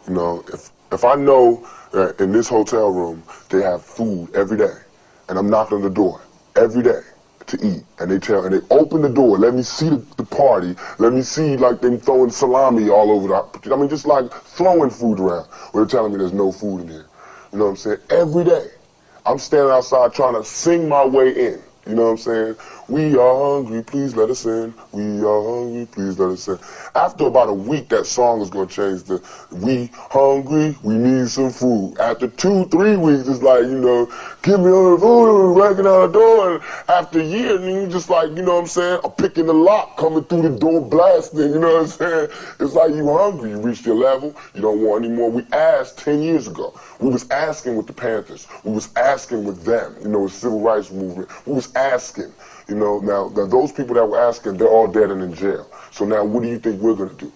You know, if I know that in this hotel room they have food every day, and I'm knocking on the door every day to eat, and they open the door, let me see the party, let me see like them throwing salami all over I mean, just like throwing food around. They're telling me there's no food in here. You know what I'm saying? Every day, I'm standing outside trying to sing my way in. You know what I'm saying? We are hungry, please let us in. We are hungry, please let us in. After about a week, that song is going to change to, we hungry, we need some food. After 2-3 weeks, it's like, you know, give me all the food, and breaking out the door. And after a year, and you just like, you know what I'm saying, I'm picking the lock, coming through the door, blasting, you know what I'm saying? It's like you hungry, you reached your level, you don't want any more. We asked 10 years ago. We was asking with the Panthers. We was asking with them, you know, the civil rights movement. We was asking, you know, now those people that were asking, they're all dead and in jail. So now what do you think we're going to do?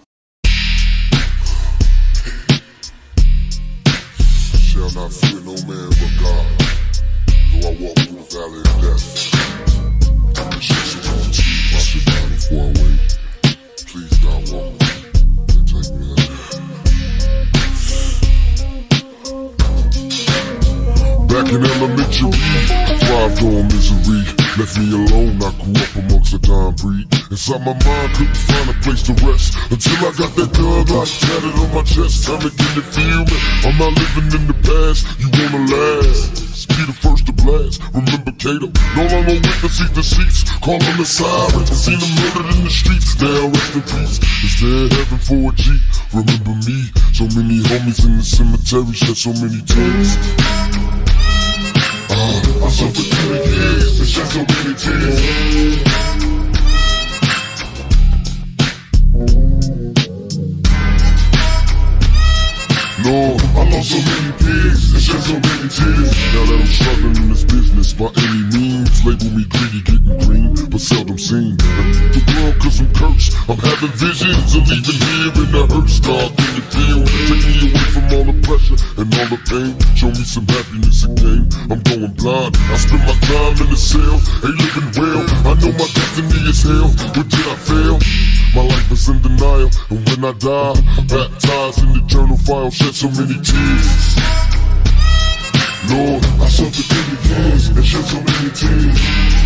Shall not fear no man but God, though I walk through the valley of death. The shit's on cheap, I should down before I wait. Please God walk with me, take me there. Back in elementary, I thrived on misery. Left me alone, I grew up amongst a dying breed. Inside my mind, couldn't find a place to rest until I got that thug like tatted on my chest. Time to get the feel, man. I'm not living in the past, you wanna last. Be the first to blast, remember KAYRO. No longer witness the seats, calling the sirens. Seen them murdered in the streets, now rest in peace. Is there heaven for a G? Remember me, so many homies in the cemetery, shed so many tears. I suffered 20 years and shed so many tears. Lord, I lost so many peers and shed so many tears. Now that I'm struggling in this business by any means, label me greedy, getting green, but seldom seen. The world cause I'm cursed, I'm having visions of leaving here in the hurt. Start in the field, take me away from all the pressure and all the pain. Show me some happiness again, I'm going blind. I spend my time in the cell, ain't living well. I know my destiny is hell, but did I fail? My life is in denial, and when I die, baptized in the journal file, shed so many tears. Lord, I suffered 20 years and shed so many tears.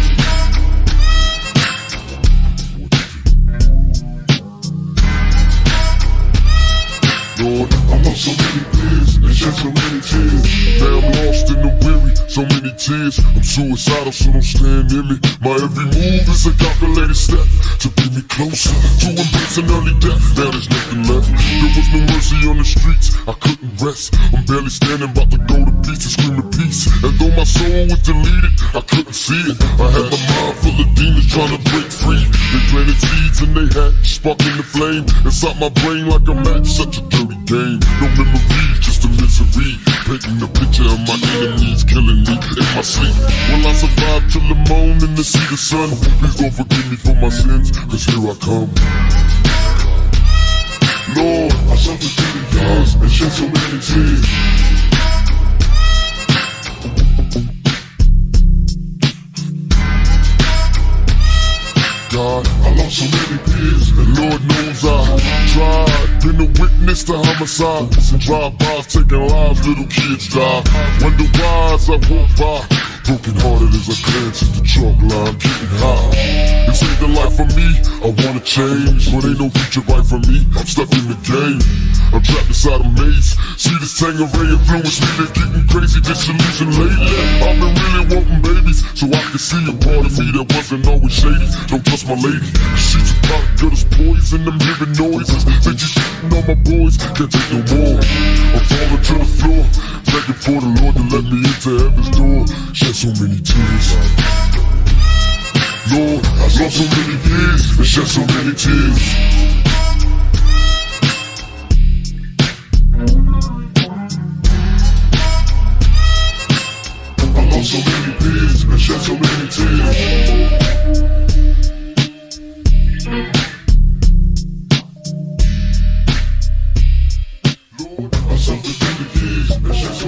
Lord, I lost so many peers and shed so many tears. Now I'm lost in the weary, so many tears. I'm suicidal, so don't stand near me. My every move is a calculated step to bring me closer to embracing early death. Now there's nothing left. There was no mercy on the streets, I couldn't rest. I'm barely standing, about to go to pieces, screaming peace. And though my soul was deleted, I couldn't see it. I had my mind full of demons trying to break free. They planted seeds and they hatched, sparking the flame inside my brain like a match. Such a dirty game, no memories, just a misery. Painting a picture of my enemies, killing me in my sleep. Will I survive till the morning to see the sun? Please don't forgive me for my sins, cause here I come. Lord, I suffered 30 years and shed so many tears. God, I lost so many peers, and Lord knows I tried. Been a witness to homicides and drive-bys, taking lives, little kids die. Wonder why as I walk by, broken hearted as I glance at the chalk line, getting high. This ain't the life for me, I wanna change, but ain't no future right for me, I'm stuck in the game. I'm trapped inside a maze, see this Tangeray influence me, they're getting crazy, disillusioned lately. I've been really wanting babies, so I can see a part of me that wasn't always shady. Don't trust my lady, she's a product of this poison, I'm hearing noises, they just shitting on my boys, can't take no more. I'm falling to the floor, begging for the Lord to let me into heaven's door. Shed so many tears. Lord, I lost so many years and shed so many tears. I lost so many years and shed so many tears. Lord, I suffered 30 years and shed so